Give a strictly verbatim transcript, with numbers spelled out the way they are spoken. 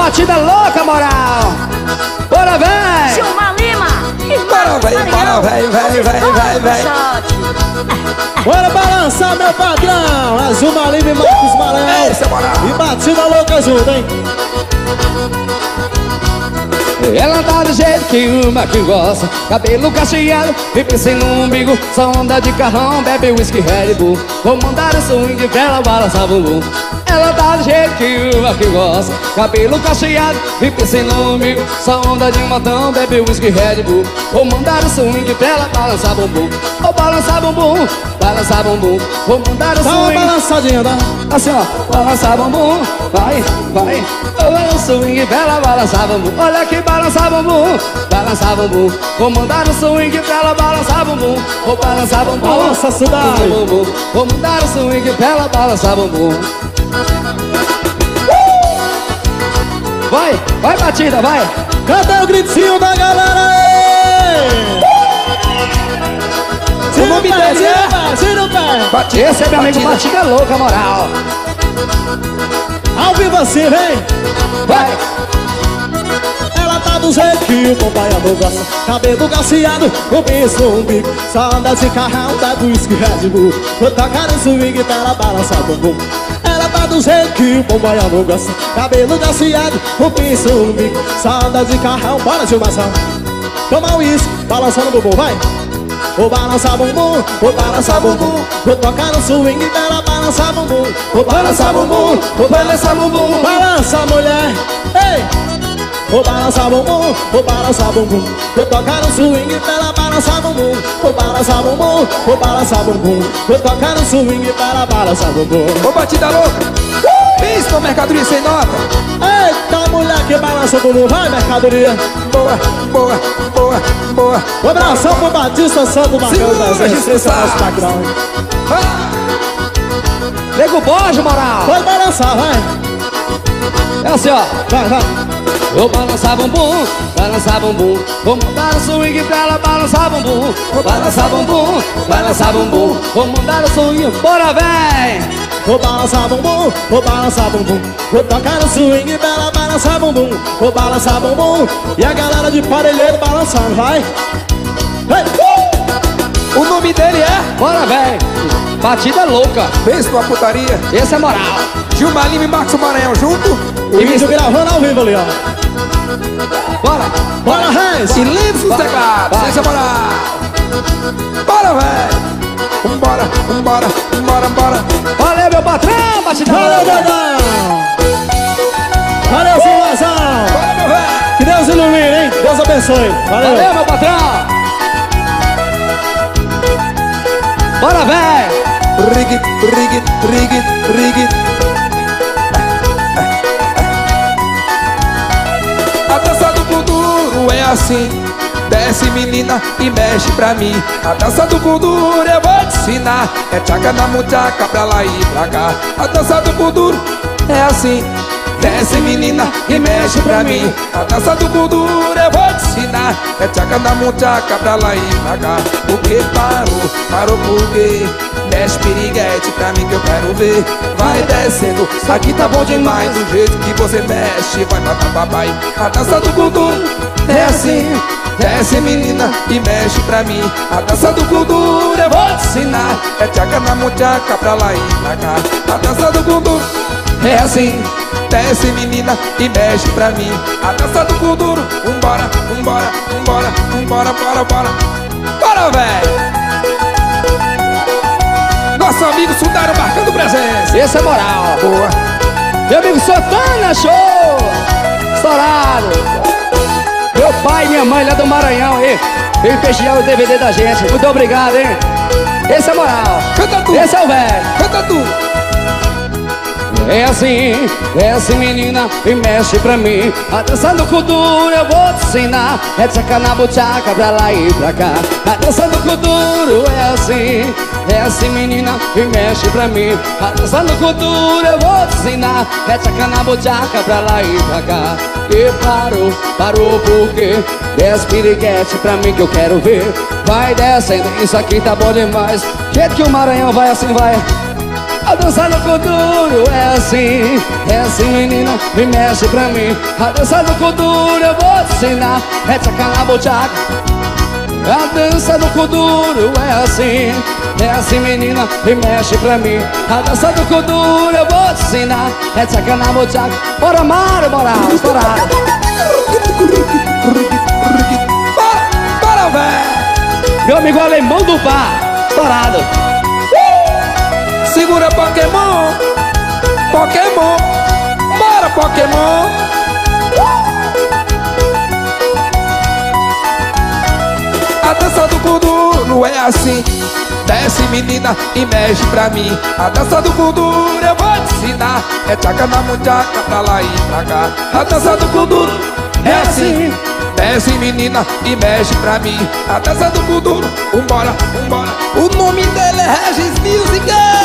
batida louca, moral. Bora, véi. Gilmar Lima. Bora, véi, bora, véi, véi, véi, véi, véi. Bora balançar, meu patrão. Azul Lima e Marcos Maranhão. Essa é moral. E batida louca junto, hein? Ela tá do jeito que uma que gosta, cabelo cacheado e piscina no umbigo. Só anda de carrão, bebe whisky Red Bull. Vou mandar o swing pra ela balançar bumbum. Ela tá do jeito que uma que gosta, cabelo cacheado e piscina no umbigo. Só anda de motão, bebe whisky Red Bull. Vou mandar o swing pra ela balançar bumbum. Vou balançar bumbum, balançar bumbum. Vou mandar o Dá uma swing. balançadinha, dá. Assim ó, balançar bumbum, vai, vai. Olha o swing pra ela balançar bumbum. Olha que balançar bumbum, balançar bumbum. Vou mandar o swing pra ela balançar bumbum. Vou balançar bumbum, Balança, cidade. bumbum. Vou mandar o swing pra ela balançar bumbum. Vai, vai batida, vai. Cadê o gritinho da galera aí? O nome dele é Tira o pé. Batida. Esse é meu amigo Batida Louca, moral. Ao vivo assim, vem. Vai. Ela tá do jeito que o companheiro gosta, cabelo cacheado, o pinço no umbigo. Só anda de carrão, dá whisky Red Bull. Vou tocar no swing pra ela balançar o bumbum. Ela tá do jeito que o companheiro gosta, cabelo cacheado, o pinço no umbigo. Só anda de carrão, bora Gilmação. Toma uísque, balançando o bumbum, vai. Vou balançar bumbum, vou balançar bumbum. Vou tocar no swing pra ela balançar bumbum. Vou balançar bumbum, vou balançar bumbum. Balança, mulher, ei! Vou balançar bumbum, vou balançar bumbum. Vou tocar no swing pra ela balançar bumbum. Vou balançar bumbum, vou balançar bumbum. Vou tocar no swing pra ela balançar bumbum. Ô, batida louca. Isso com mercadoria sem nota. Eita, mulher que balança o bumbum, vai mercadoria. Boa, boa, boa, boa. Um abração pro Batista Santo Marcão Segura, da gente. Jesus, Esse é o nosso patrão. Nego Borja, moral. Pode balançar, vai. É assim, ó. Vai, vai. Vou balançar bumbum, balançar bumbum. Vou mandar o swing pra ela balançar bumbum. Vou balançar bumbum, balançar bumbum. Vou mandar o swing, bora, véi. Vou balançar bumbum, vou balançar bumbum. Vou tocar no swing pra ela balançar bumbum. Vou balançar bumbum. E a galera de Parelheiro balançando, vai. Ei. O nome dele é Bora, véi. Batida louca. Pensa numa putaria. Esse é moral. Gilmar Lima e Marcos Maranhão junto. O vídeo gravando ao vivo ali, ó. Bora. Bora, Reis. E lindo sossegado. Vai. Sem moral. Bora, velho. Vambora, vambora, vambora, vambora. Valeu, meu patrão. Batida Valeu, louca. Dedão. Valeu, Silvazão. Bora, meu velho. Que Deus ilumine, hein? Deus abençoe. Valeu. Valeu, meu patrão. Bora, véi. Rig, rig, rig, rig. A dança do Kuduro é assim. Desce menina e mexe pra mim. A dança do Kuduro eu vou te ensinar. É tchaca na muchaca pra lá e pra cá. A dança do Kuduro é assim. Desce menina e mexe pra mim. A dança do Kuduro eu vou te ensinar. É tchaca na muchaca pra lá e pra cá. Porque parou, parou porque mexe piriguete pra mim que eu quero ver. Vai descendo, isso aqui tá bom demais. Do jeito que você mexe, vai matar papai. A dança do Kuduro é assim. Desce menina e mexe pra mim. A dança do Kuduro eu vou te ensinar. É tchaca na muchaca pra lá e pra cá. A dança do Kuduro é assim. Desce menina e mexe pra mim. A dança do Kuduro. Vambora, vambora, vambora, vambora, bora, bora. Bora, véi. Nosso amigo Sudário marcando presença. Esse é moral. Boa. Meu amigo Santana, show. Estourado. Meu pai e minha mãe lá do Maranhão aí. Veio prestigiar o D V D da gente. Muito obrigado, hein. Esse é moral. Canta tu. Esse é o velho. Canta tu. É assim, desce menina e mexe pra mim. A dança do Kuduro eu vou te ensinar. É tchaca na buchaca pra lá e pra cá. A dança do Kuduro é assim. Desce menina e mexe pra mim. A dança do Kuduro eu vou te ensinar. É tchaca na buchaca pra lá e pra cá. E parou, parou porque desce piriguete pra mim que eu quero ver. Vai descendo, isso aqui tá bom demais. Jeito que o Maranhão vai assim, vai. A dança do Kuduro é assim, é assim menina, me mexe pra mim. A dança do Kuduro eu vou te ensinar, é tchaca na buchaca. A dança do Kuduro é assim, é assim menina, me mexe pra mim. A dança do Kuduro eu vou te ensinar, é tchaca na buchaca. Bora Mário, bora, estourado. Bora, bora, véi. Meu amigo alemão do bar, estourado. Segura Pokémon, Pokémon, bora Pokémon. A dança do Kuduro é assim, desce menina e mexe pra mim. A dança do Kuduro eu vou te ensinar, é tchaca na muchaca pra lá e pra cá. A dança do Kuduro é assim, desce menina e mexe pra mim. A dança do Kuduro, vambora, vambora. O nome dele é Regis Music.